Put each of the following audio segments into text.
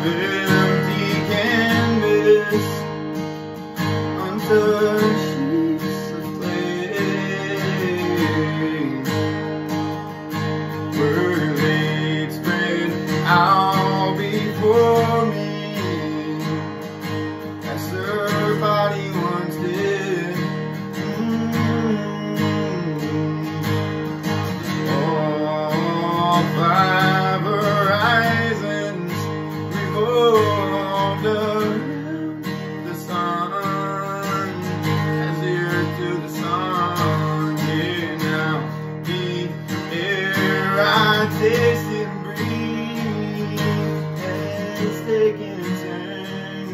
empty canvas, untouched sheets of clay, were laid spread out before me, as her body once did. All five horizons revolved around the sun, as the earth to the sun. Yeah, now the air I taste and breathe has taken turn.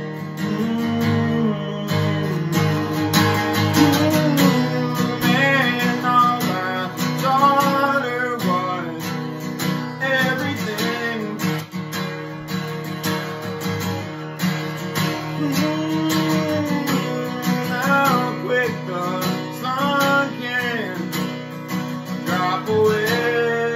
Man, all I thought her was everything. How quick the sun can drop away.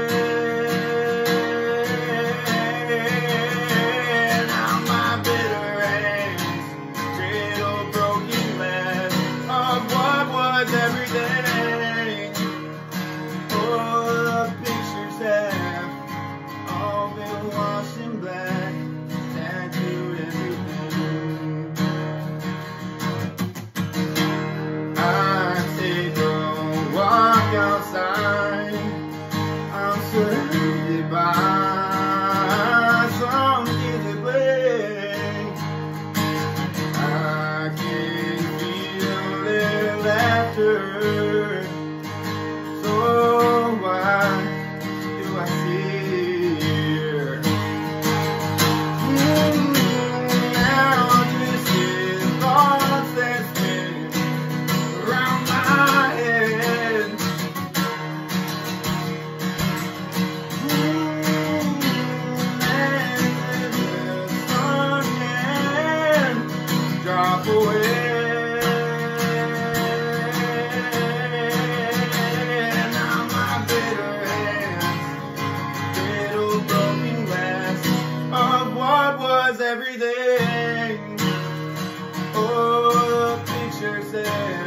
Now my bitter hands cradle broken glass of what was everything. Oh, the pictures have all been washed in black, tattooed everything. I take a walk outside, I'm surrounded by some kids at play. I can feel their laughter, so why do I fear? Now twisted thoughts that spin around my head. And the sun can drop away. Now my bitter hands cradle broken glass of what was everything. Oh, the picture said